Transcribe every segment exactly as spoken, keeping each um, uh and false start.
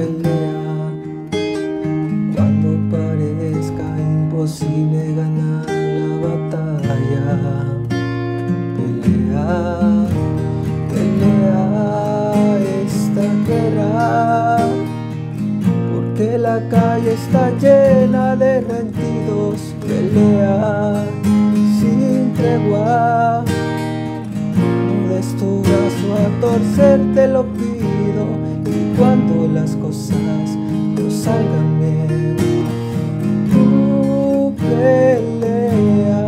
pelea. Cuando parezca imposible ganar la batalla, pelea, pelea esta guerra, porque la calle está llena de rendidos. Pelea sin tregua, no des tu brazo a torcer, te lo pido. Y cuando las cosas no salgan bien, tú pelea.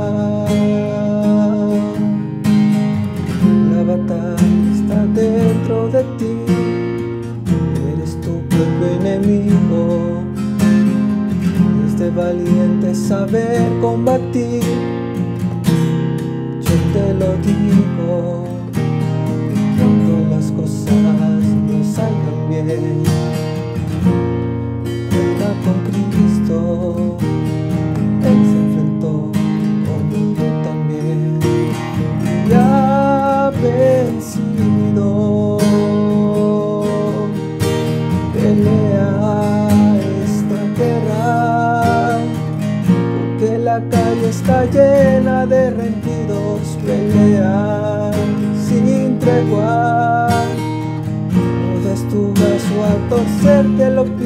La batalla está dentro de ti, eres tu propio enemigo. Es de valiente saber combatir, yo te lo digo. Cuando las cosas no salgan bien, cuenta con Cristo, Él se enfrentó como tú también y ha vencido. Pelea esta guerra, porque la calle está llena de rendidos. Pelea sin tregua, no des tu brazo a torcer, te lo pido.